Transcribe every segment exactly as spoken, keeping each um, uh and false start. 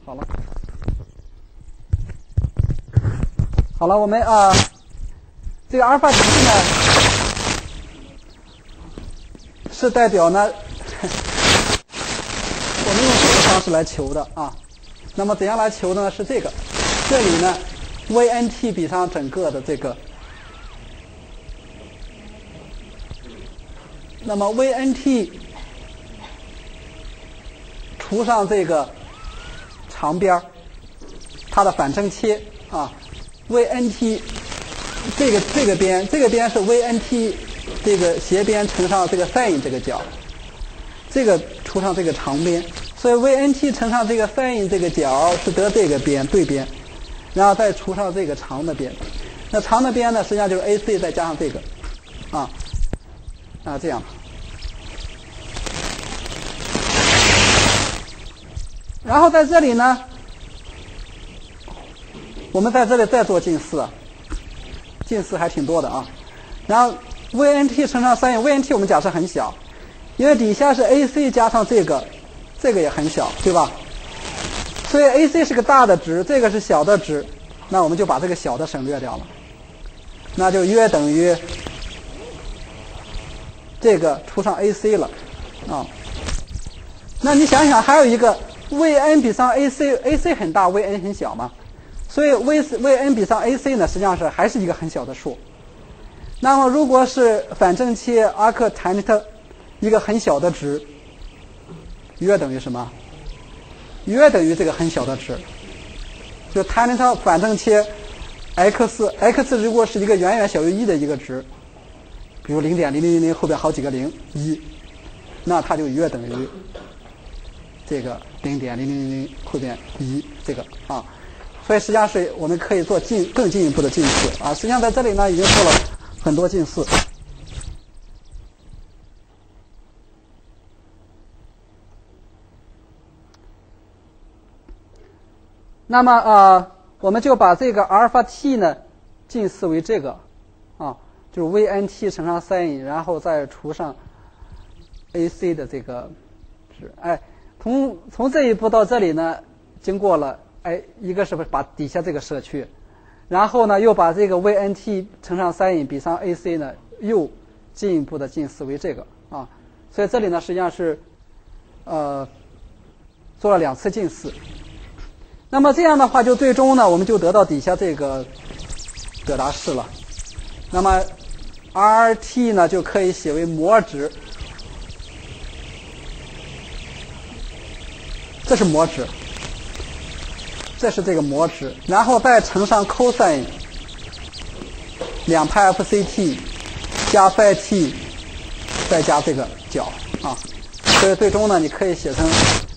好了，好了，我们啊、呃，这个阿尔法 t 呢，是代表呢，我们用这个方式来求的啊。那么怎样来求呢？是这个，这里呢 ，V N T 比上整个的这个，那么 V N T 除上这个长边，它的反正切啊 ，V N T 这个这个边，这个边是 V N T 这个斜边乘上这个 sin 这个角，这个除上这个长边，所以 V N T 乘上这个 sin 这个角是得这个边对边，然后再除上这个长的边，那长的边呢，实际上就是 A C 再加上这个，啊啊这样。然后在这里呢，我们在这里再做近似，近似还挺多的啊。然后 V N T 乘上 sin，V N T 我们假设很小，因为底下是 A C 加上这个，这个也很小，对吧？所以 A C 是个大的值，这个是小的值，那我们就把这个小的省略掉了，那就约等于这个除上 A C 了啊。那你想想，还有一个 V N 比上 A C，A C 很大 ，V N 很小嘛，所以 V V N 比上 A C 呢，实际上是还是一个很小的数。那么如果是反正切 arctan 一个很小的值，约等于什么？约等于这个很小的值，就 tan 反正切 x，x 如果是一个远远小于一的一个值，比如零点零零零零后边好几个零一，那它就约等于这个零点零零零零后边一这个啊，所以实际上是我们可以做进更进一步的近似啊。实际上在这里呢已经做了很多近似。那么呃，我们就把这个阿尔法 t 呢近似为这个啊，就是 V N T 乘上 sin， 然后再除上 A C 的这个值。哎，从从这一步到这里呢，经过了哎，一个是不是把底下这个舍去，然后呢又把这个 V N T 乘上 sin 比上 A C 呢又进一步的近似为这个啊，所以这里呢实际上是呃做了两次近似。那么这样的话，就最终呢，我们就得到底下这个表达式了。那么 R T 呢，就可以写为模值，这是模值，这是这个模值，然后再乘上 cosine 两派 F C T 加 phi t 再加这个角啊，所以最终呢，你可以写成。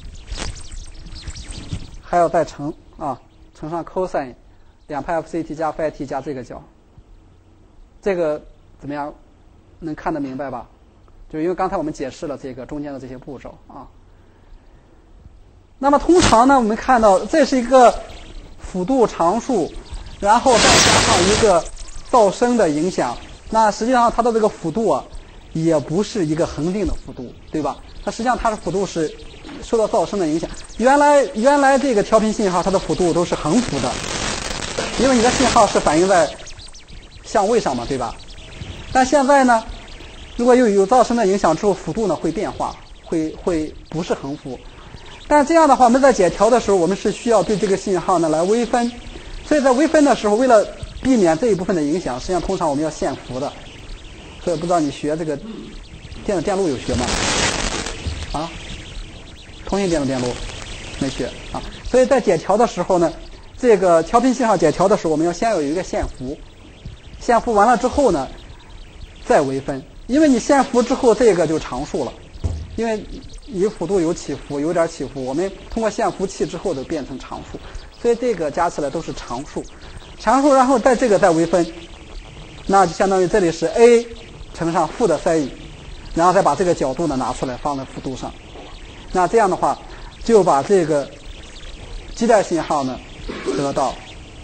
还要再乘啊，乘上 cosine 两派 F C T 加 phi t 加这个角，这个怎么样？能看得明白吧？就因为刚才我们解释了这个中间的这些步骤啊。那么通常呢，我们看到这是一个幅度常数，然后再加上一个噪声的影响，那实际上它的这个幅度啊，也不是一个恒定的幅度，对吧？它实际上它的幅度是受到噪声的影响。原来原来这个调频信号它的幅度都是横幅的，因为你的信号是反映在相位上嘛，对吧？但现在呢，如果有有噪声的影响之后，幅度呢会变化，会会不是横幅。但这样的话，我们在解调的时候，我们是需要对这个信号呢来微分，所以在微分的时候，为了避免这一部分的影响，实际上通常我们要限幅的。所以不知道你学这个电子电路有学吗？啊？通信电子电路没学啊，所以在解调的时候呢，这个调频信号解调的时候，我们要先有一个限幅，限幅完了之后呢，再微分，因为你限幅之后这个就常数了，因为你幅度有起伏，有点起伏，我们通过限幅器之后就变成常数，所以这个加起来都是常数，常数然后在这个再微分，那就相当于这里是 a 乘上负的 sin， 然后再把这个角度呢拿出来放在幅度上。那这样的话，就把这个基带信号呢得到。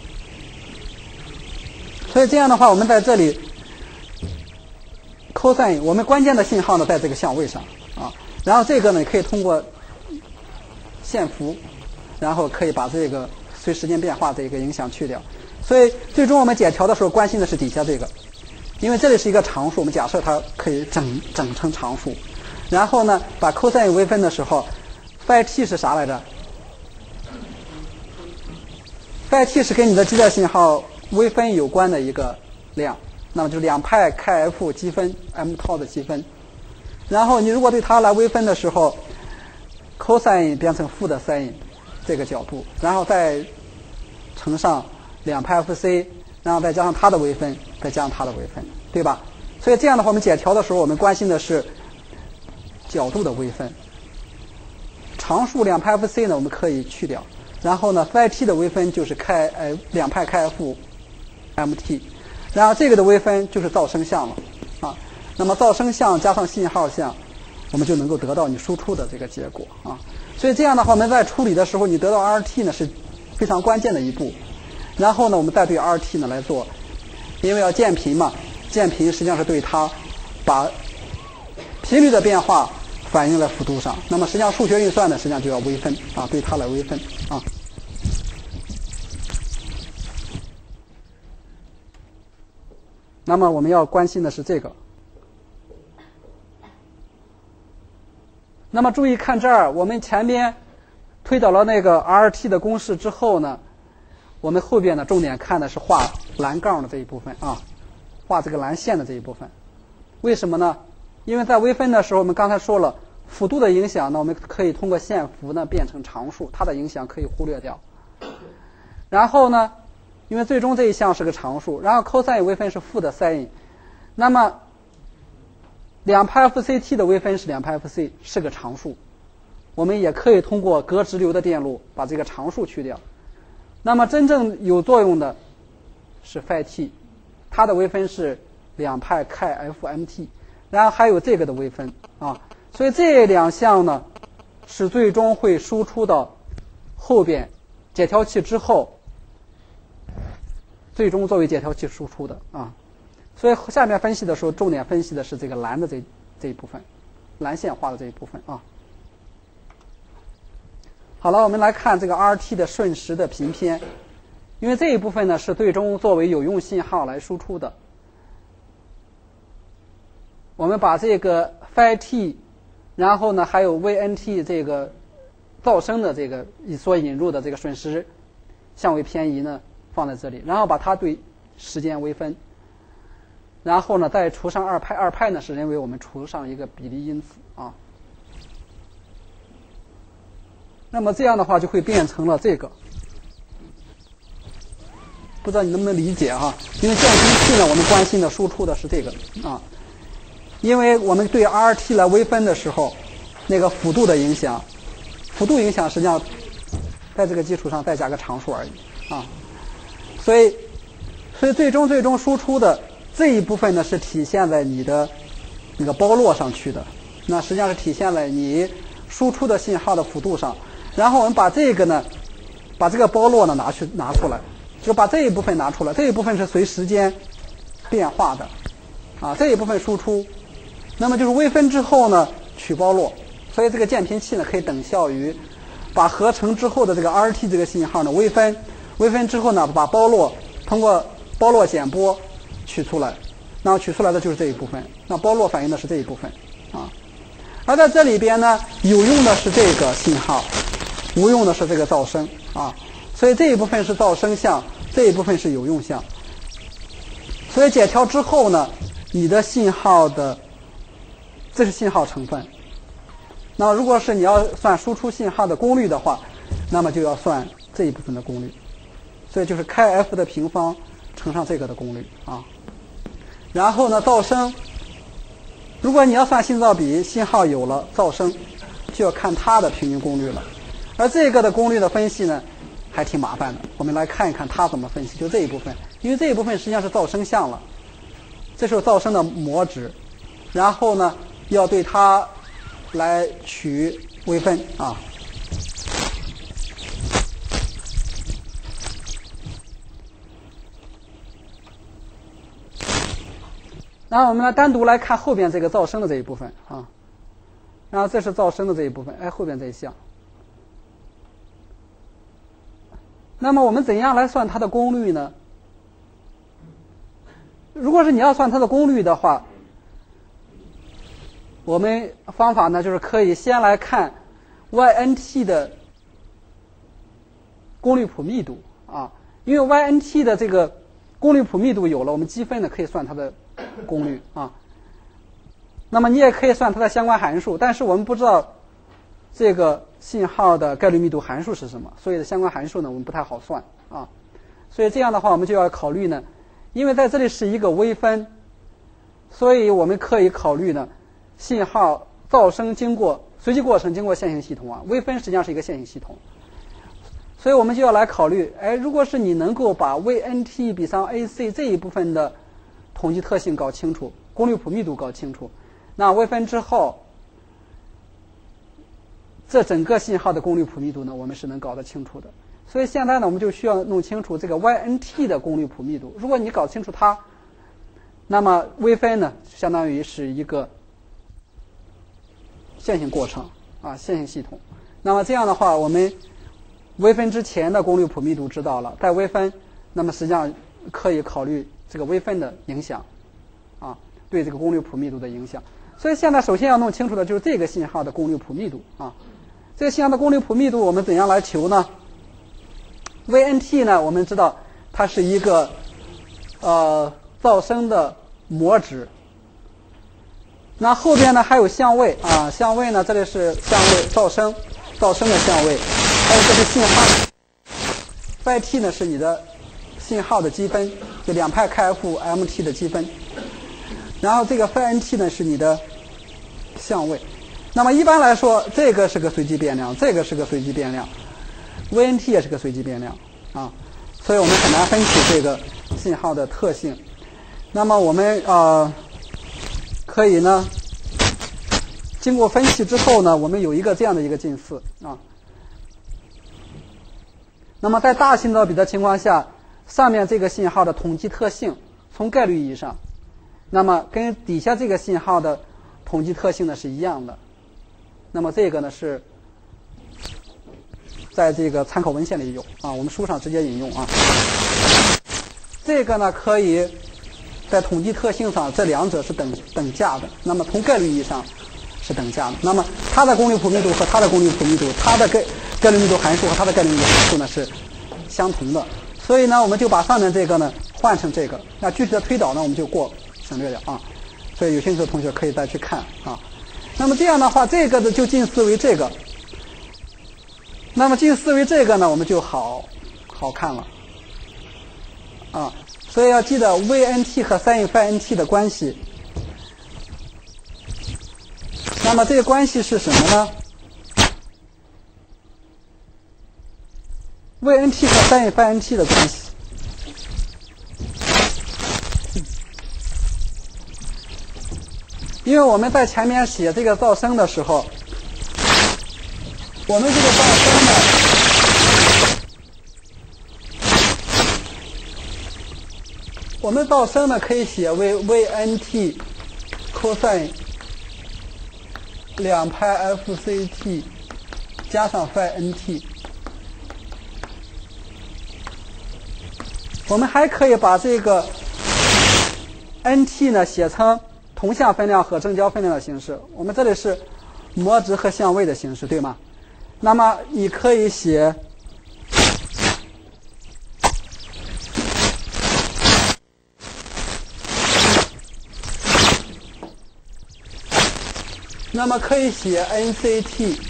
所以这样的话，我们在这里 cosine 我们关键的信号呢在这个相位上啊，然后这个呢可以通过限幅然后可以把这个随时间变化这个影响去掉。所以最终我们解调的时候关心的是底下这个，因为这里是一个常数，我们假设它可以整整成常数。然后呢，把 cosine 微分的时候 phi t 是啥来着？ phi t 是跟你的基带信号微分有关的一个量，那么就是两派 kf 积分 m 套的积分。然后你如果对它来微分的时候 cosine 变成负的 sin 这个角度，然后再乘上两派 fc， 然后再加上它的微分，再加上它的微分，对吧？所以这样的话，我们解调的时候，我们关心的是角度的微分。常数两派 fc 呢，我们可以去掉。然后呢 phi t 的微分就是 k 呃两派 kf mt， 然后这个的微分就是噪声项了啊。那么噪声项加上信号项，我们就能够得到你输出的这个结果啊。所以这样的话，我们在处理的时候，你得到 Rt 呢是非常关键的一步。然后呢，我们再对 Rt 呢来做，因为要渐频嘛，渐频实际上是对它把频率的变化反映在幅度上。那么实际上数学运算呢，实际上就要微分啊，对它来微分啊。那么我们要关心的是这个。那么注意看这儿，我们前边推导了那个 Rt 的公式之后呢，我们后边呢重点看的是画蓝杠的这一部分啊，画这个蓝线的这一部分。为什么呢？因为在微分的时候，我们刚才说了，幅度的影响呢，我们可以通过线幅呢变成常数，它的影响可以忽略掉。然后呢，因为最终这一项是个常数，然后 cosine 微分是负的 sin， 那么两派 fct 的微分是两派 fc 是个常数，我们也可以通过隔直流的电路把这个常数去掉。那么真正有作用的是 phi t， 它的微分是两派 kf mt， 然后还有这个的微分啊，所以这两项呢是最终会输出到后边解调器之后，最终作为解调器输出的啊。所以下面分析的时候，重点分析的是这个蓝的这这一部分，蓝线画的这一部分啊。好了，我们来看这个 Rt 的瞬时的频偏，因为这一部分呢是最终作为有用信号来输出的。我们把这个 phi t， 然后呢还有 vnt 这个噪声的这个所引入的这个瞬时相位偏移呢放在这里，然后把它对时间微分。然后呢，再除上二派，二派呢是认为我们除上一个比例因子啊。那么这样的话就会变成了这个，不知道你能不能理解哈？因为渐频器呢，我们关心的输出的是这个啊，因为我们对 Rt 来微分的时候，那个幅度的影响，幅度影响实际上在这个基础上再加个常数而已啊，所以，所以最终最终输出的。这一部分呢是体现在你的那个包络上去的，那实际上是体现在你输出的信号的幅度上。然后我们把这个呢，把这个包络呢拿去拿出来，就把这一部分拿出来，这一部分是随时间变化的，啊，这一部分输出，那么就是微分之后呢取包络，所以这个渐频器呢可以等效于把合成之后的这个 Rt 这个信号呢微分，微分之后呢把包络通过包络减波。取出来，那么取出来的就是这一部分，那包络反映的是这一部分啊。而在这里边呢，有用的是这个信号，无用的是这个噪声啊。所以这一部分是噪声项，这一部分是有用项。所以解调之后呢，你的信号的这是信号成分。那如果是你要算输出信号的功率的话，那么就要算这一部分的功率。所以就是 kf 的平方乘上这个的功率啊。然后呢，噪声，如果你要算信噪比，信号有了，噪声就要看它的平均功率了。而这个的功率的分析呢，还挺麻烦的。我们来看一看它怎么分析，就这一部分，因为这一部分实际上是噪声项了，这是噪声的模值，然后呢，要对它来取微分啊。然后我们来单独来看后边这个噪声的这一部分啊，然后这是噪声的这一部分，哎，后边这一项， 那么我们怎样来算它的功率呢？如果是你要算它的功率的话，我们方法呢就是可以先来看 Y N T 的功率谱密度啊，因为 Y N T 的这个功率谱密度有了，我们积分呢可以算它的功率啊。那么你也可以算它的相关函数，但是我们不知道这个信号的概率密度函数是什么，所以相关函数呢我们不太好算啊。所以这样的话我们就要考虑呢，因为在这里是一个微分，所以我们可以考虑呢信号噪声经过随机过程经过线性系统啊，微分实际上是一个线性系统，所以我们就要来考虑，哎，如果是你能够把 V N T 比上 A C 这一部分的统计特性搞清楚，功率谱密度搞清楚，那微分之后这整个信号的功率谱密度呢我们是能搞得清楚的。所以现在呢我们就需要弄清楚这个 Y N T 的功率谱密度，如果你搞清楚它，那么微分呢相当于是一个线性过程啊，线性系统。那么这样的话我们微分之前的功率谱密度知道了，在微分那么实际上可以考虑这个微分的影响啊，对这个功率谱密度的影响。所以现在首先要弄清楚的就是这个信号的功率谱密度啊。这个信号的功率谱密度我们怎样来求呢？ V N T 呢我们知道它是一个呃噪声的模值，那后边呢还有相位啊，相位呢这里是相位噪声噪声的相位，还有这是信号 phi t 呢是你的信号的积分，就两派 K F M T 的积分，然后这个 phi N T 呢是你的相位。那么一般来说这个是个随机变量，这个是个随机变量， V N T 也是个随机变量啊，所以我们很难分析这个信号的特性。那么我们呃可以呢经过分析之后呢，我们有一个这样的一个近似啊。那么在大信噪比的情况下，上面这个信号的统计特性从概率意义上，那么跟底下这个信号的统计特性呢是一样的。那么这个呢是在这个参考文献里有啊，我们书上直接引用啊。这个呢可以在统计特性上这两者是等等价的，那么从概率意义上是等价的。那么它的功率谱密度和它的功率谱密度，它的概概率密度函数和它的概率密度函数呢是相同的。所以呢我们就把上面这个呢换成这个，那具体的推导呢我们就过省略掉啊。所以有兴趣的同学可以再去看啊。那么这样的话，这个的就近似为这个。那么近似为这个呢，我们就好好看了啊。所以要记得 V N T 和 sin phi N T 的关系。那么这个关系是什么呢 ？V N T 和 sin phi N T 的关系。因为我们在前面写这个噪声的时候，我们这个噪声呢，我们噪声呢可以写为 V N T cosine 两派 F C T 加上 phi N T。我们还可以把这个 N T 呢写成同向分量和正交分量的形式，我们这里是模值和相位的形式，对吗？那么你可以写那么可以写 N C T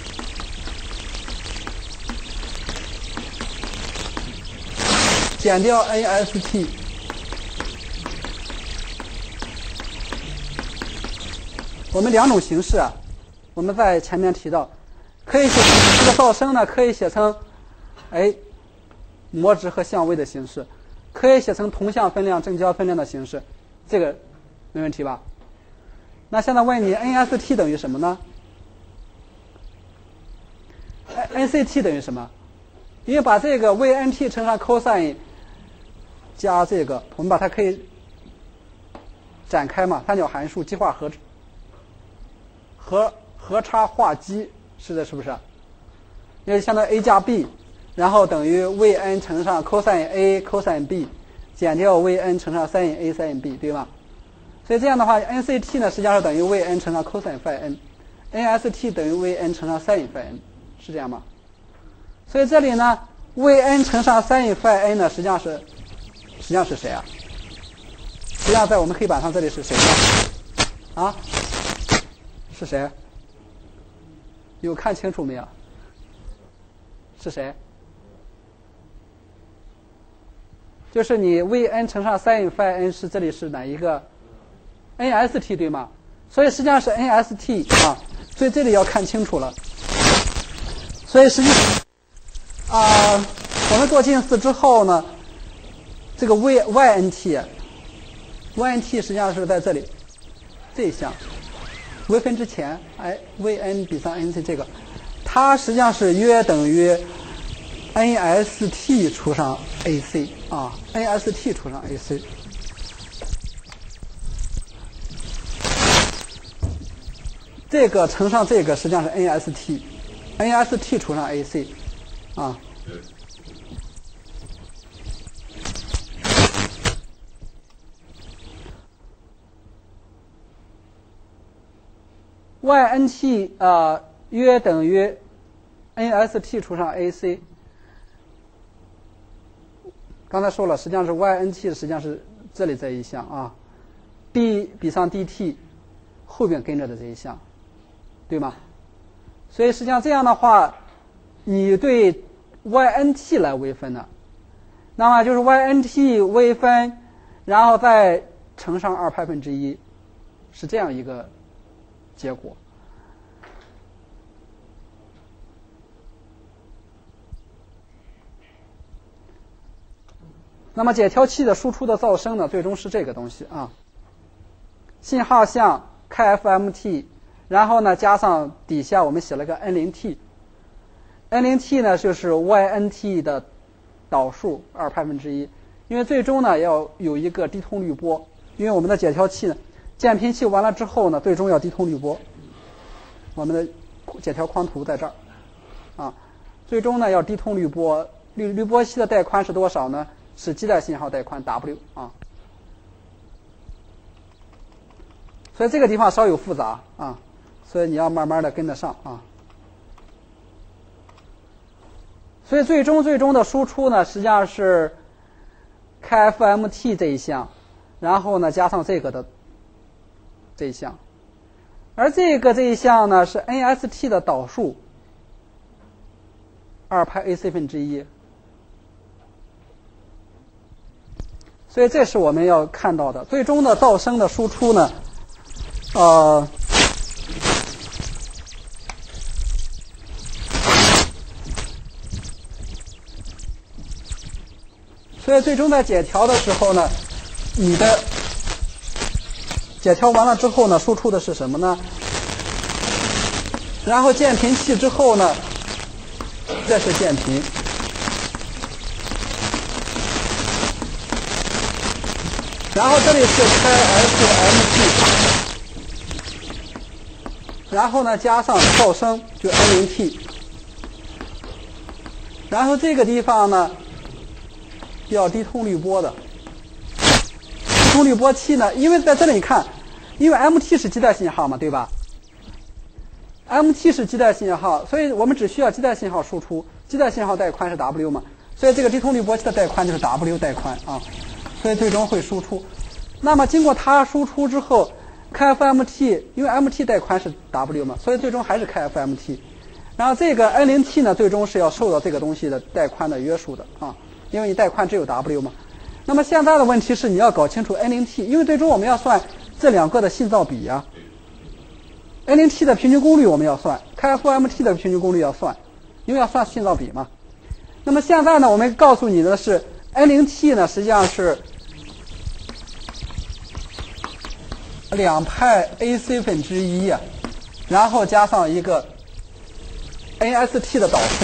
减掉 N S T。我们两种形式啊，我们在前面提到，可以写这个噪声呢，可以写成，哎，模值和相位的形式，可以写成同向分量、正交分量的形式，这个没问题吧？那现在问你 N S T 等于什么呢 ？N C T 等于什么？因为把这个 V N T 乘上 cosine 加这个，我们把它可以展开嘛，三角函数激化和。和和差化积是的，是不是？因为相当于 a 加 b 然后等于 Vn 乘上 cosine A cosine B 减掉 Vn 乘上 sin A sin B， 对吧？所以这样的话 ，N C T 呢实际上是等于 Vn 乘上 cosine phi n，N S T 等于 Vn 乘上 sin phi n， 是这样吗？所以这里呢 ，Vn 乘上 sin phi n 呢实际上是实际上是谁啊？实际上在我们黑板上这里是谁呢？啊？是谁？有看清楚没有？是谁？就是你 Vn 乘上 sin phi n 是这里是哪一个 ？N S T 对吗？所以实际上是 N S T 啊，所以这里要看清楚了。所以实际啊、呃，我们做近似之后呢，这个 V Y N T，Y N T 实际上是在这里这一项微分之前，哎 ，V N 比上 N C 这个，它实际上是约等于 N S T 除上 A C 啊 ，N S T 除上 A C。这个乘上这个实际上是 N S T，N S T 除上 A C， 啊。Y N T 呃约等于 N S T 除上 A C。刚才说了，实际上是 Y N T 实际上是这里这一项啊 ，B 比上 D T 后边跟着的这一项。对吗？所以实际上这样的话，你对 Y N T 来微分的，那么就是 Y N T 微分，然后再乘上二派分之一，是这样一个结果。那么解调器的输出的噪声呢，最终是这个东西啊，信号向 K F M T。然后呢，加上底下我们写了个 N 零 T，N 零 T 呢就是 Y N T 的导数二派分之一，因为最终呢要有一个低通滤波，因为我们的解调器呢，渐频器完了之后呢，最终要低通滤波。我们的解调框图在这儿，啊，最终呢要低通滤波，滤滤波器的带宽是多少呢？是基带信号带宽 W 啊。所以这个地方稍有复杂啊。所以你要慢慢的跟得上啊。所以最终最终的输出呢，实际上是 K F M T 这一项，然后呢加上这个的这一项，而这个这一项呢是 N S T 的导数二派 A C 分之一。所以这是我们要看到的最终的噪声的输出呢，呃。所以最终在解调的时候呢，你的解调完了之后呢，输出的是什么呢？然后渐频器之后呢，这是渐频，然后这里是 K F M T， 然后呢加上噪声就 N 零 T， 然后这个地方呢。要低通滤波的，低通滤波器呢，因为在这里你看，因为 M T 是基带信号嘛，对吧 ？M T 是基带信号，所以我们只需要基带信号输出，基带信号带宽是 W 嘛，所以这个低通滤波器的带宽就是 W 带宽啊，所以最终会输出。那么经过它输出之后 ，K F M T 因为 M T 带宽是 W 嘛，所以最终还是 K F M T。然后这个 N 零 T 呢，最终是要受到这个东西的带宽的约束的啊。因为你带宽只有 W 嘛，那么现在的问题是你要搞清楚 N 零 T， 因为最终我们要算这两个的信噪比呀、啊。N 零 T 的平均功率我们要算 ，K F M T 的平均功率要算，因为要算信噪比嘛。那么现在呢，我们告诉你的是 N 零 T 呢，实际上是两派 A C 分之一啊，然后加上一个 N S T 的导数。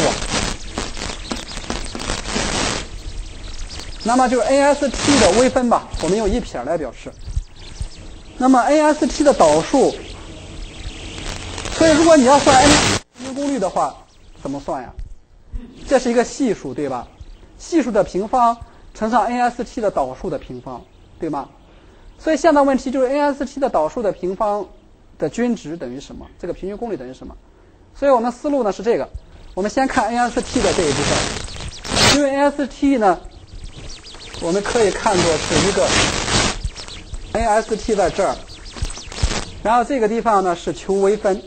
那么就是 N S T 的微分吧，我们用一撇来表示。那么 N S T 的导数，所以如果你要算 N 平均功率的话，怎么算呀？ 这是一个系数，对吧？系数的平方乘上 n S t 的导数的平方，对吗？所以现在问题就是 n S t 的导数的平方的均值等于什么？这个平均功率等于什么？所以我们思路呢是这个，我们先看 n S t 的这一部分，因为 n S t 呢，我们可以看作是一个 n S t 在这儿，然后这个地方呢是求微分。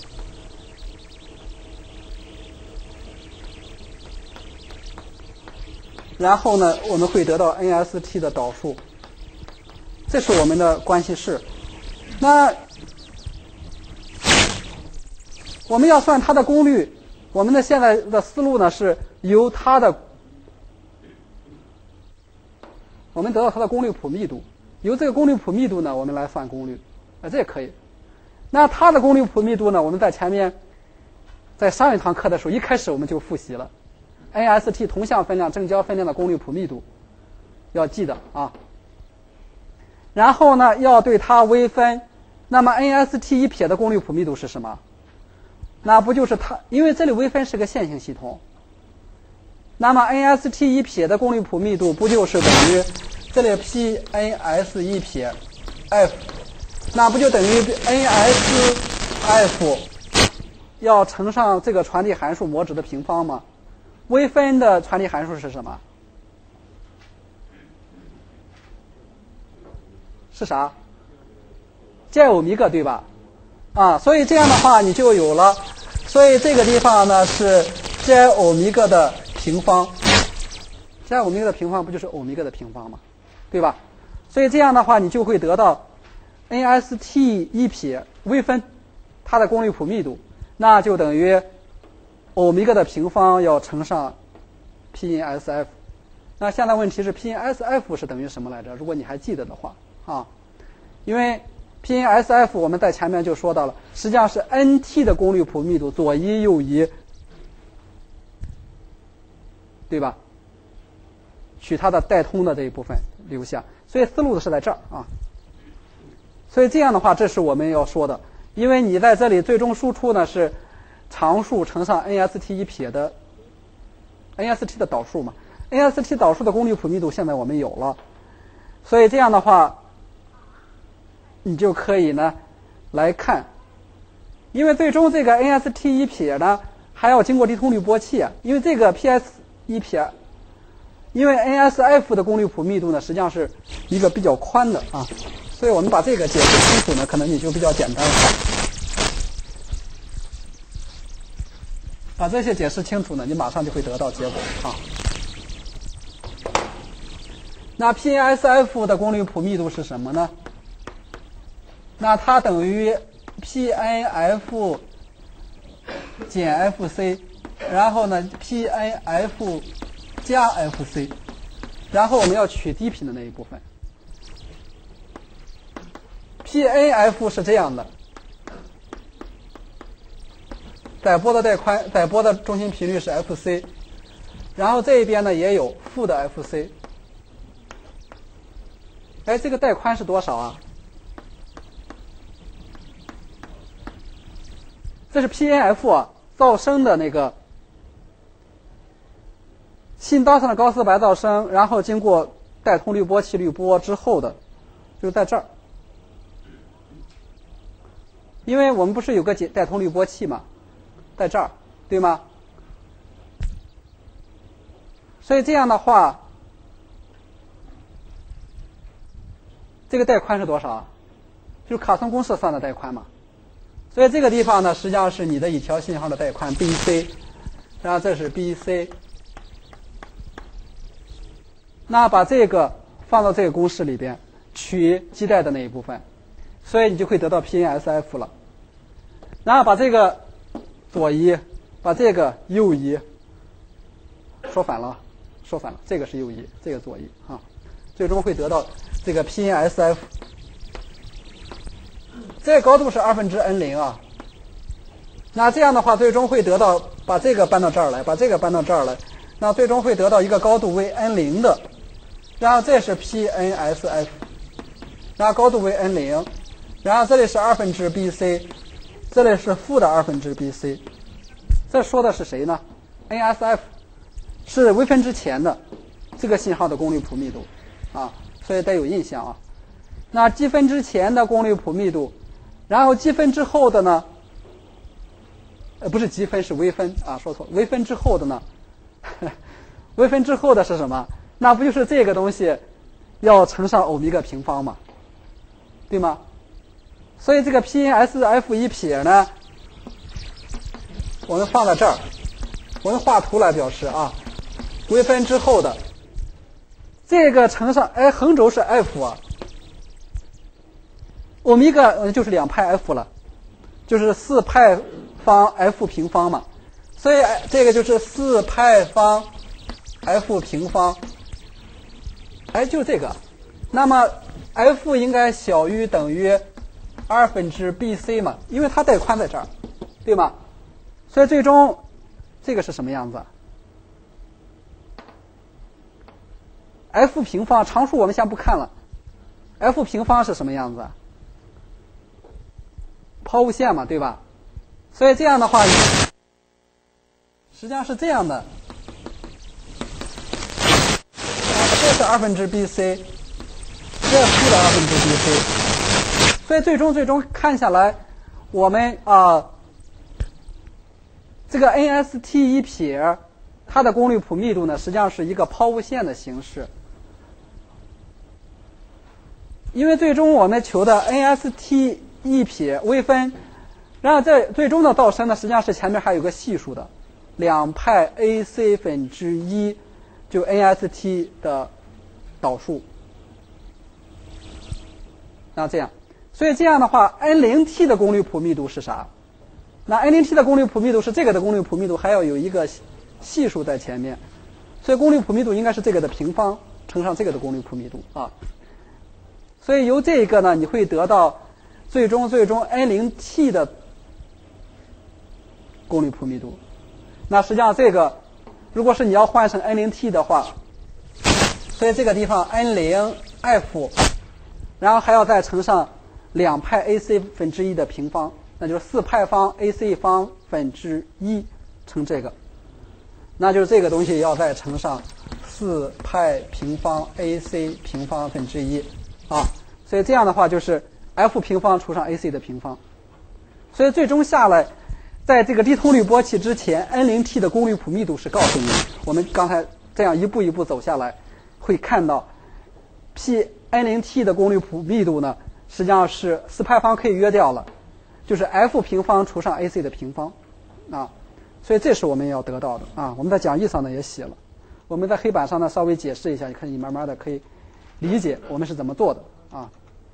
然后呢，我们会得到 n S t 的导数，这是我们的关系式。那我们要算它的功率，我们的现在的思路呢是由它的，我们得到它的功率谱密度，由这个功率谱密度呢，我们来算功率，啊，这也可以。那它的功率谱密度呢，我们在前面在上一堂课的时候，一开始我们就复习了。n S t 同向分量正交分量的功率谱密度，要记得啊。然后呢，要对它微分。那么 n S t 一撇的功率谱密度是什么？那不就是它？因为这里微分是个线性系统。那么 n S t 一撇的功率谱密度不就是等于这里 p n s 一撇 f， 那不就等于 n s f 要乘上这个传递函数模值的平方吗？微分的传递函数是什么？是啥？ J 欧米伽，对吧？啊，所以这样的话你就有了，所以这个地方呢是 J 欧米伽的平方。J 欧米伽的平方不就是欧米伽的平方吗？对吧？所以这样的话你就会得到 n S t 一撇微分它的功率谱密度，那就等于欧米伽的平方要乘上 P in S F。那现在问题是 P in S F 是等于什么来着？如果你还记得的话啊，因为 P in S F 我们在前面就说到了，实际上是 N T 的功率谱密度左一右一，对吧？取它的带通的这一部分留下，所以思路是在这儿啊。所以这样的话，这是我们要说的，因为你在这里最终输出呢是常数乘上 N S T 一撇的 N S T 的导数嘛 ，N S T 导数的功率谱密度现在我们有了，所以这样的话，你就可以呢来看，因为最终这个 N S T 一撇呢还要经过低通滤波器啊，因为这个 P S 一撇，因为 N S F 的功率谱密度呢实际上是一个比较宽的啊，所以我们把这个解释清楚呢，可能你就比较简单了。把这些解释清楚呢，你马上就会得到结果啊。那 P N S F 的功率谱密度是什么呢？那它等于 P N F 减 F C， 然后呢 P N F 加 F C， 然后我们要取低频的那一部分。P N F 是这样的。载波的带宽，载波的中心频率是 F C， 然后这一边呢也有负的 F C。哎，这个带宽是多少啊？这是 P N F 啊，噪声的那个新搭上的高斯白噪声，然后经过带通滤波器滤波之后的，就是在这儿。因为我们不是有个带通滤波器吗？在这儿，对吗？所以这样的话，这个带宽是多少？就是卡森公式算的带宽嘛。所以这个地方呢，实际上是你的一条信号的带宽 B C， 然后这是 B C。那把这个放到这个公式里边，取基带的那一部分，所以你就会得到 P N S F 了。然后把这个左移，把这个右移，说反了，说反了，这个是右移，这个左移啊，最终会得到这个 P N S F。这个高度是二分之 n 零啊。那这样的话，最终会得到，把这个搬到这儿来，把这个搬到这儿来，那最终会得到一个高度为 n 零的，然后这是 P N S F， 然后高度为 n 零，然后这里是二分之 B C。这里是负的二分之 B C， 这说的是谁呢 N S F 是微分之前的这个信号的功率谱密度啊，所以得有印象啊。那积分之前的功率谱密度，然后积分之后的呢？呃，不是积分，是微分啊，说错。微分之后的呢？微分之后的是什么？那不就是这个东西要乘上欧米伽平方嘛，对吗？所以这个 P S F 一撇呢，我们放在这儿，我们画图来表示啊，微分之后的这个乘上，哎，横轴是 F 啊，欧米伽就是两派 F 了，就是四派方 F 平方嘛，所以这个就是四派方 F 平方，哎，就这个，那么 F 应该小于等于二分之 B C 嘛，因为它带宽在这儿，对吗？所以最终这个是什么样子？F 平方常数我们先不看了 ，F 平方是什么样子？抛物线嘛，对吧？所以这样的话，实际上是这样的，这是二分之 B C， 这负的二分之 B C， 所以最终最终看下来，我们啊、呃，这个 N S T 一撇，它的功率谱密度呢，实际上是一个抛物线的形式。因为最终我们求的 N S T 一撇微分，然后在最终的噪声呢，实际上是前面还有个系数的，两派 A C 分之一，就 N S T 的导数。那这样，所以这样的话 ，N 零 T 的功率谱密度是啥？那 N 零 T 的功率谱密度是这个的功率谱密度还要有一个系数在前面，所以功率谱密度应该是这个的平方乘上这个的功率谱密度啊。所以由这个呢，你会得到最终最终 N 零 T 的功率谱密度。那实际上这个，如果是你要换成 N 零 T 的话，所以这个地方 N 零 F， 然后还要再乘上两派 A C 分之一的平方，那就是四派方 A C 方分之一乘这个，那就是这个东西要再乘上四派平方 A C 平方分之一。啊，所以这样的话就是 F 平方除上 A C 的平方，所以最终下来，在这个低通滤波器之前 N 零 T 的功率谱密度是告诉你，我们刚才这样一步一步走下来，会看到 P N 零 T 的功率谱密度呢，实际上是四派方可以约掉了，就是 F 平方除上 A C 的平方，啊，所以这是我们要得到的啊。我们在讲义上呢也写了，我们在黑板上呢稍微解释一下，你看你慢慢的可以理解我们是怎么做的啊。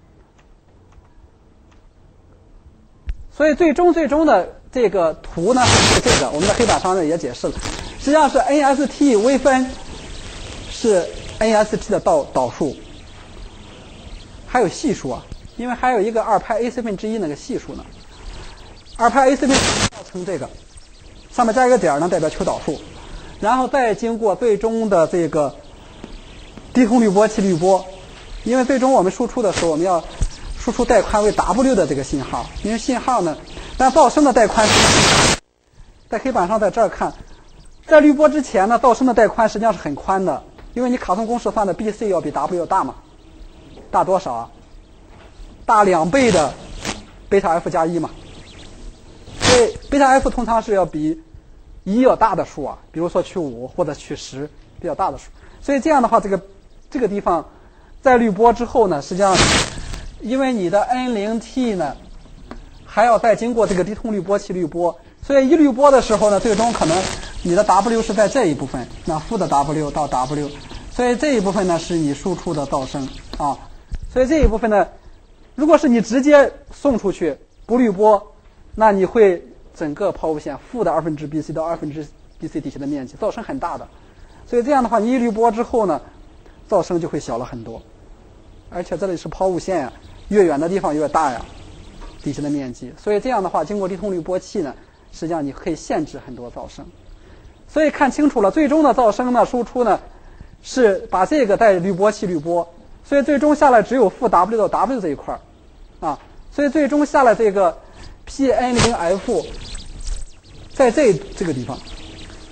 所以最终最终的这个图呢是这个，我们在黑板上呢也解释了，实际上是 N S T 微分是 N S T 的导导数，还有系数啊，因为还有一个二派 A C 分之一那个系数呢，二派 A C 分之一要乘这个，上面加一个点呢代表求导数，然后再经过最终的这个低通滤波器滤波，因为最终我们输出的时候，我们要输出带宽为 W 的这个信号，因为信号呢，但噪声的带宽是在黑板上在这儿看，在滤波之前呢，噪声的带宽实际上是很宽的，因为你卡通公式算的 B C 要比 W 大嘛，大多少啊？大两倍的贝塔 F 加一嘛，所以贝塔 F 通常是要比一要大的数啊，比如说取五或者取十比较大的数，所以这样的话，这个这个地方在滤波之后呢，实际上因为你的 N 零 T 呢还要再经过这个低通滤波器滤波，所以一滤波的时候呢，最终可能你的 W 是在这一部分，那负的 W 到 W， 所以这一部分呢是你输出的噪声啊，所以这一部分呢，如果是你直接送出去不滤波，那你会整个抛物线负的二分之 B C 到二分之 B C 底下的面积，噪声很大的，所以这样的话，你一滤波之后呢，噪声就会小了很多，而且这里是抛物线呀，越远的地方越大呀，底下的面积，所以这样的话，经过低通滤波器呢，实际上你可以限制很多噪声。所以看清楚了，最终的噪声呢，输出呢是把这个带滤波器滤波，所以最终下来只有负 W 到 W 这一块啊，所以最终下来这个 P N 零 F 在这这个地方，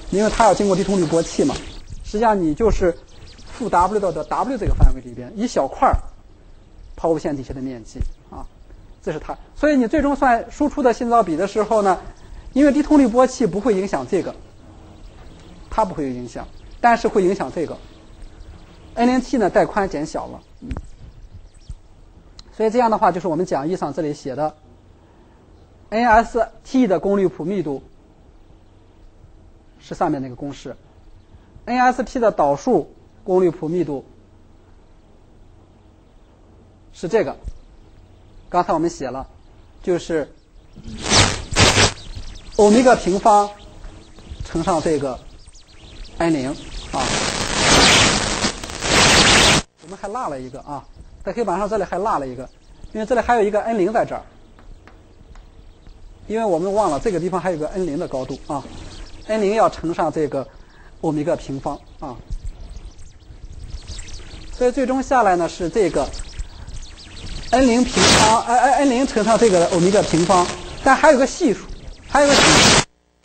因为它要经过低通滤波器嘛。实际上你就是负 W 到的 W 这个范围里边一小块抛物线底下的面积啊，这是它。所以你最终算输出的信噪比的时候呢，因为低通滤波器不会影响这个，它不会有影响，但是会影响这个 N 零 T 呢带宽减小了。嗯，所以这样的话就是我们讲义上这里写的 N S T 的功率谱密度是上面那个公式， N S T 的导数功率谱密度是这个，刚才我们写了，就是欧米伽平方乘上这个 N 零啊。我们还落了一个啊，在黑板上这里还落了一个，因为这里还有一个 N 零在这儿，因为我们忘了这个地方还有个 N 零的高度啊 ，N 零要乘上这个欧米伽平方啊，所以最终下来呢是这个 N 零平方，哎哎 N 零乘上这个欧米伽平方，但还有个系数，还有个系数，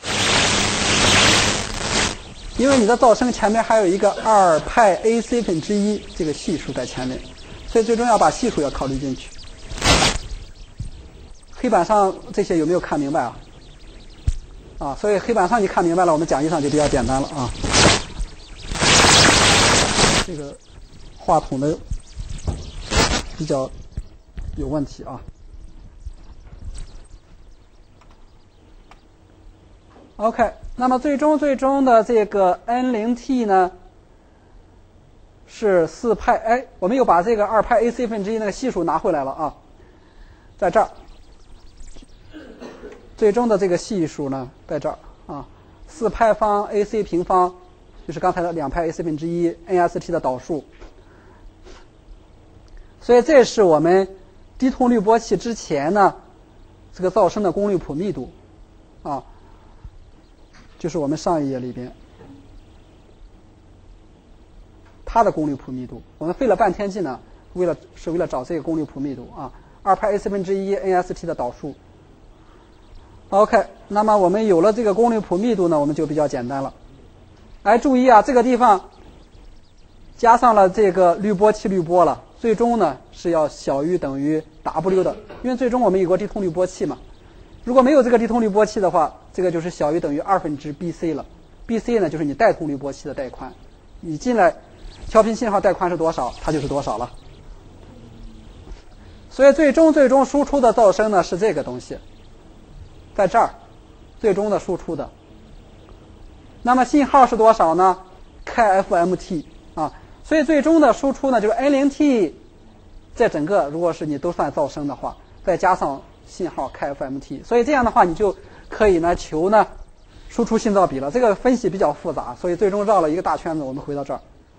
因为你的噪声前面还有一个二派 A C 分之一这个系数在前面，所以最终要把系数要考虑进去。黑板上这些有没有看明白啊？啊，所以黑板上你看明白了，我们讲义上就比较简单了啊。这个话筒的比较有问题啊。OK， 那么最终最终的这个 N 零 T 呢是四派，哎，我们又把这个二派 A C 分之一那个系数拿回来了啊，在这儿。最终的这个系数呢，在这儿啊，四派方 A C 平方就是刚才的两派 A C 分之一 N S T 的导数，所以这是我们低通滤波器之前呢这个噪声的功率谱密度啊，就是我们上一页里边它的功率谱密度。我们费了半天劲呢，为了是为了找这个功率谱密度啊，二派 A C 分之一 N S T 的导数。OK， 那么我们有了这个功率谱密度呢，我们就比较简单了。来注意啊，这个地方加上了这个滤波器滤波了，最终呢是要小于等于 W 的，因为最终我们有个低通滤波器嘛。如果没有这个低通滤波器的话，这个就是小于等于二分之 B C 了。B C 呢就是你带通滤波器的带宽，你进来调频信号带宽是多少，它就是多少了。所以最终最终输出的噪声呢是这个东西。在这儿，最终的输出的，那么信号是多少呢 ？K F M T 啊，所以最终的输出呢就是 N 零 T， 这整个如果是你都算噪声的话，再加上信号 K F M T， 所以这样的话你就可以呢求呢输出信噪比了。这个分析比较复杂，所以最终绕了一个大圈子。我们回到这儿，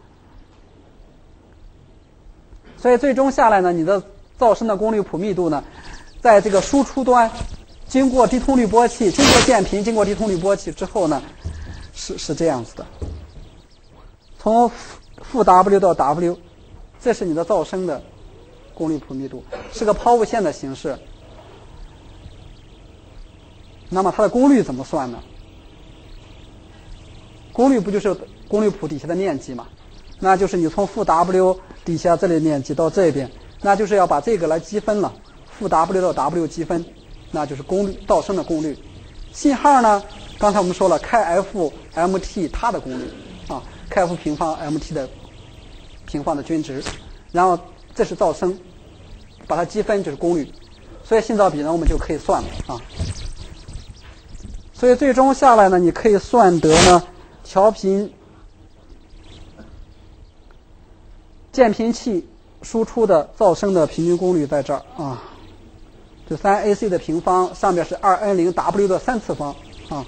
所以最终下来呢，你的噪声的功率谱密度呢，在这个输出端。经过低通滤波器，经过渐频，经过低通滤波器之后呢，是是这样子的。从负 W 到 W， 这是你的噪声的功率谱密度，是个抛物线的形式。那么它的功率怎么算呢？功率不就是功率谱底下的面积嘛？那就是你从负 W 底下这里面积到这边，那就是要把这个来积分了，负 W 到 W 积分。那就是功率噪声的功率，信号呢？刚才我们说了 K F M T 它的功率啊 ，K F 平方 M T 的平方的均值，然后这是噪声，把它积分就是功率，所以信噪比呢我们就可以算了啊。所以最终下来呢，你可以算得呢调频渐频器输出的噪声的平均功率在这儿啊。就三 A C 的平方，上面是二 N 零 W 的三次方啊，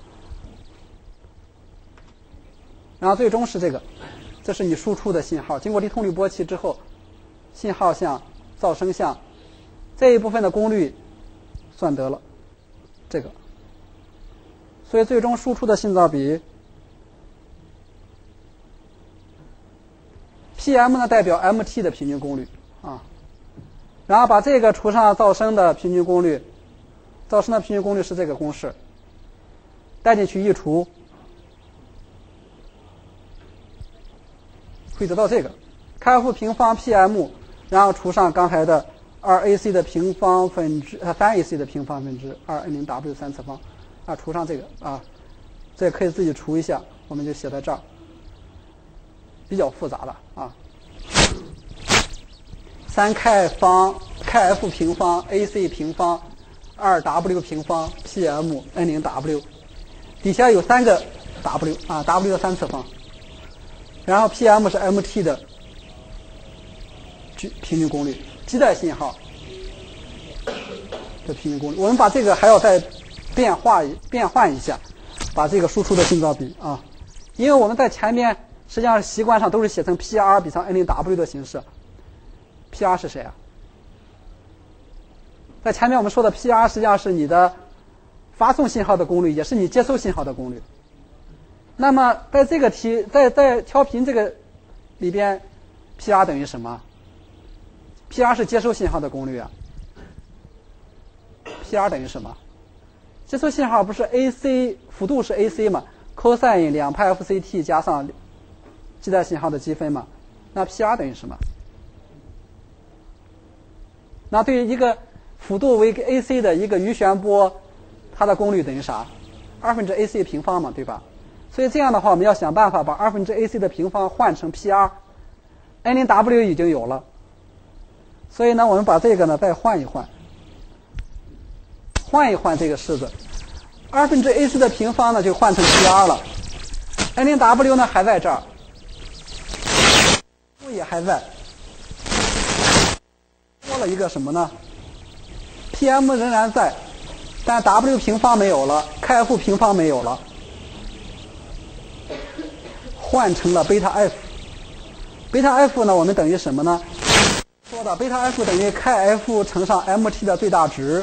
然后最终是这个，这是你输出的信号，经过低通滤波器之后，信号项、噪声项这一部分的功率算得了这个，所以最终输出的信噪比 P M 呢代表 M T 的平均功率啊。然后把这个除上噪声的平均功率，噪声的平均功率是这个公式，带进去一除， 会得到这个 Kf 平方 Pm， 然后除上刚才的二 A C 的平方分之呃三 A C 的平方分之二 N 零 W 三次方啊，除上这个啊，这可以自己除一下，我们就写在这儿，比较复杂的啊。三 K 方 Kf 平方 A C 平方二 W 平方 Pm N 零 W， 底下有三个 W 啊 W 的三次方，然后 Pm 是 Mt 的平均功率，基带信号的平均功率。我们把这个还要再变化变换一下，把这个输出的信噪比啊，因为我们在前面实际上习惯上都是写成 P R 比上 N 零 W 的形式。P R 是谁啊？在前面我们说的 P R 实际上是你的发送信号的功率，也是你接收信号的功率。那么在这个题，在在调频这个里边 ，P R 等于什么 ？P R 是接收信号的功率啊。P R 等于什么？接收信号不是 A C 幅度是 A C 嘛 ？cosine 两派 F C T 加上基带信号的积分嘛？那 P R 等于什么？那对于一个幅度为 A C 的一个余弦波，它的功率等于啥？二分之 A C 平方嘛，对吧？所以这样的话，我们要想办法把二分之 A C 的平方换成 P R。N 零 W 已经有了，所以呢，我们把这个呢再换一换，换一换这个式子，二分之 A C 的平方呢就换成 P R 了。N 零 W 呢还在这儿，也还在。多了一个什么呢 ？Pm 仍然在，但 W 平方没有了 ，Kf 平方没有了，换成了贝塔 F。贝塔 F 呢，我们等于什么呢？说的贝塔 F 等于 Kf 乘上 Mt 的最大值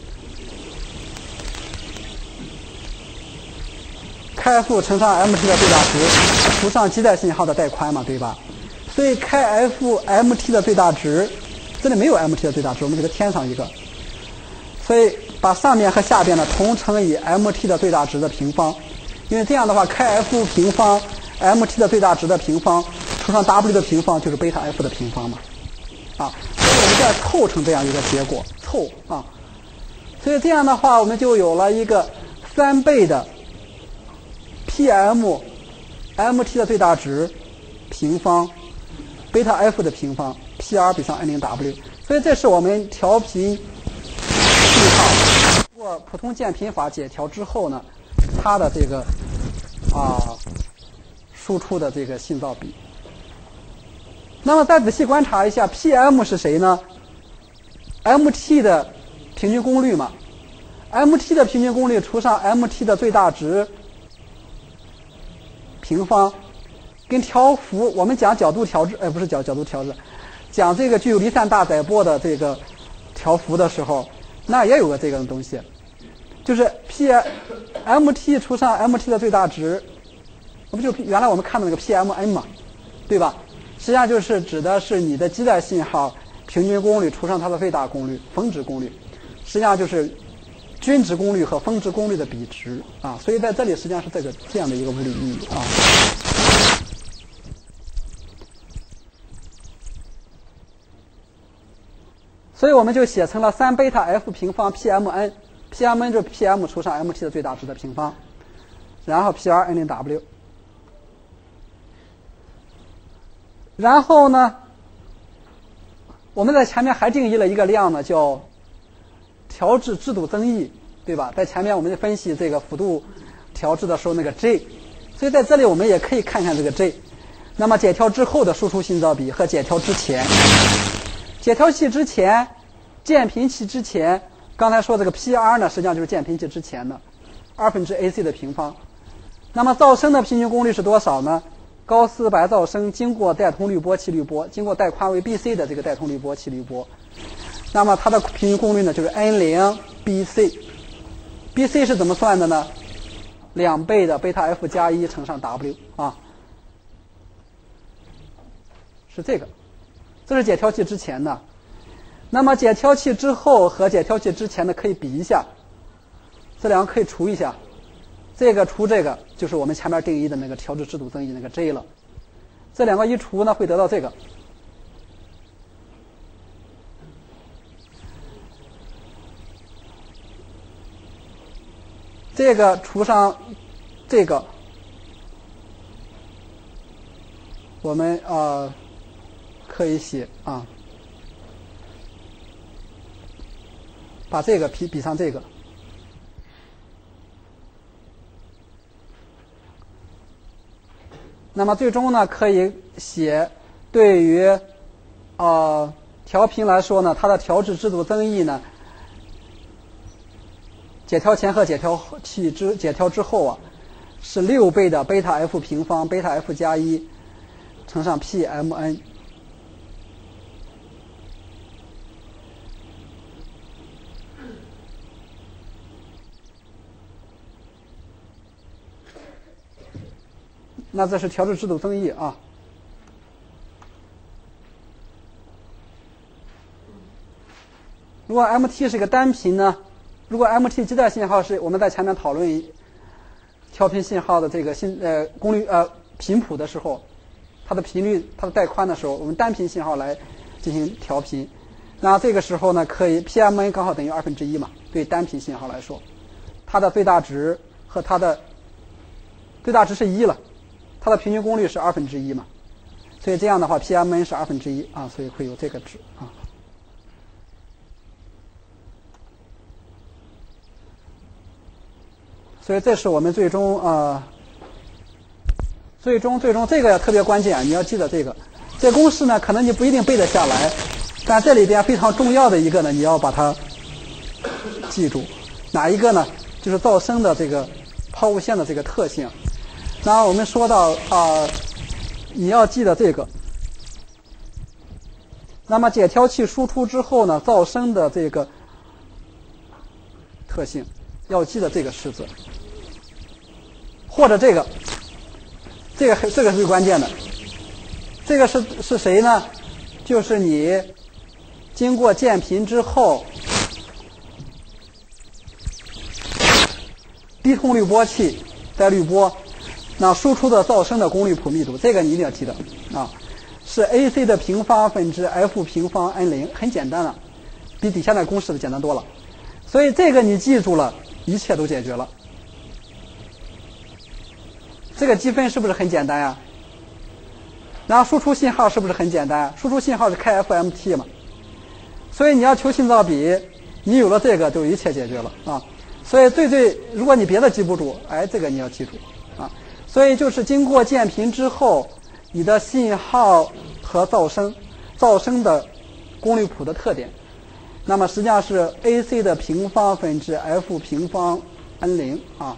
，Kf 乘上 Mt 的最大值，除上基带信号的带宽嘛，对吧？所以 Kf Mt 的最大值。这里没有 Mt 的最大值，我们给它添上一个，所以把上面和下边的同乘以 Mt 的最大值的平方，因为这样的话 ，Kf 平方 Mt 的最大值的平方除上 W 的平方就是贝塔 F 的平方嘛，啊，所以我们再凑成这样一个结果，凑啊，所以这样的话，我们就有了一个三倍的 Pm Mt 的最大值平方贝塔 F 的平方。P R 比上 N 零 W， 所以这是我们调频信号通过普通渐频法解调之后呢，它的这个啊输出的这个信噪比。那么再仔细观察一下 ，Pm 是谁呢 ？Mt 的平均功率嘛 ，Mt 的平均功率除上 Mt 的最大值平方，跟调幅我们讲角度调制，哎，不是讲角度调制。讲这个具有离散大载波的这个调幅的时候，那也有个这个东西，就是 P Mt 除上 Mt 的最大值，那不就原来我们看的那个 P M N 嘛，对吧？实际上就是指的是你的基带信号平均功率除上它的最大功率峰值功率，实际上就是均值功率和峰值功率的比值啊。所以在这里实际上是这个这样的一个物理意义啊。所以我们就写成了三贝塔 F 平方 Pmn，Pmn 就是 Pm 除上 Mt 的最大值的平方，然后 P R N 零 W， 然后呢，我们在前面还定义了一个量呢，叫调制制度增益，对吧？在前面我们分析这个幅度调制的时候那个 J， 所以在这里我们也可以看看这个 J。那么解调之后的输出信噪比和解调之前。解调器之前，渐频器之前，刚才说这个 P R 呢，实际上就是渐频器之前的二分之 A C 的平方。那么噪声的平均功率是多少呢？高斯白噪声经过带通滤波气滤波，经过带宽为 B C 的这个带通滤波气滤波，那么它的平均功率呢就是 N 零 B C。B C 是怎么算的呢？两倍的贝塔 F 加一乘上 W 啊，是这个。这是解调器之前的，那么解调器之后和解调器之前的可以比一下，这两个可以除一下，这个除这个就是我们前面定义的那个调制制度增益那个 J 了。 这两个一除呢，会得到这个。这个除上这个，我们呃可以写啊，把这个比比上这个。那么最终呢，可以写对于呃调频来说呢，它的调制制度增益呢，解调前和解调器之解调之后啊，是六倍的贝塔 f 平方贝塔 f 加一乘上 P M N。那这是调制制度增益啊。如果 M T 是一个单频呢，如果 M T 基带信号是我们在前面讨论调频信号的这个信呃功率呃频谱的时候，它的频率它的带宽的时候，我们单频信号来进行调频。那这个时候呢，可以 P M N 刚好等于二分之一嘛，对单频信号来说，它的最大值和它的最大值是一了。它的平均功率是二分之一嘛，所以这样的话 P M N 是二分之一啊，所以会有这个值啊。所以这是我们最终呃，最终最终这个特别关键，你要记得这个。这公式呢，可能你不一定背得下来，但这里边非常重要的一个呢，你要把它记住。哪一个呢？就是噪声的这个抛物线的这个特性。那我们说到啊、呃，你要记得这个。那么解调器输出之后呢，噪声的这个特性要记得这个式子，或者这个，这个这个是最关键的。这个是是谁呢？就是你经过渐频之后，低通滤波器在滤波。那输出的噪声的功率谱密度，这个你一定要记得啊，是 A C 的平方分之 F 平方 N 零，很简单了，比底下那公式的简单多了。所以这个你记住了，一切都解决了。这个积分是不是很简单呀？然后输出信号是不是很简单？输出信号是开 F M T 嘛，所以你要求信噪比，你有了这个就一切解决了啊。所以最最，如果你别的记不住，哎，这个你要记住啊。所以就是经过渐频之后，你的信号和噪声，噪声的功率谱的特点，那么实际上是 A C 的平方分之 F 平方 N 零啊。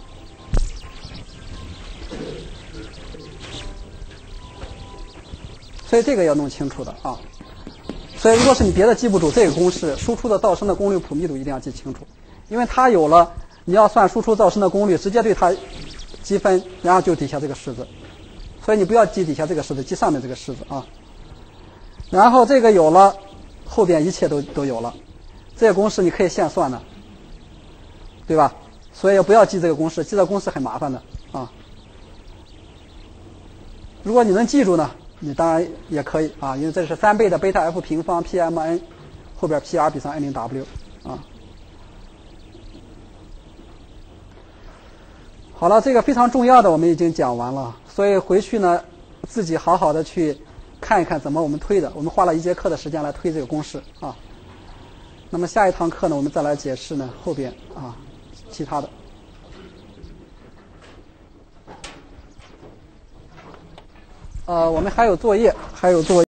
所以这个要弄清楚的啊。所以如果是你别的记不住，这个公式输出的噪声的功率谱密度一定要记清楚，因为它有了你要算输出噪声的功率，直接对它积分，然后就底下这个式子，所以你不要记底下这个式子，记上面这个式子啊。然后这个有了，后边一切都都有了，这个公式你可以现算的，对吧？所以不要记这个公式，记这个公式很麻烦的啊。如果你能记住呢，你当然也可以啊，因为这是三倍的贝塔 F 平方 P M N， 后边 P R 比上 N 零 W 啊。好了，这个非常重要的我们已经讲完了，所以回去呢，自己好好的去看一看怎么我们推的。我们花了一节课的时间来推这个公式啊。那么下一堂课呢，我们再来解释呢后边啊其他的。呃，我们还有作业，还有作业。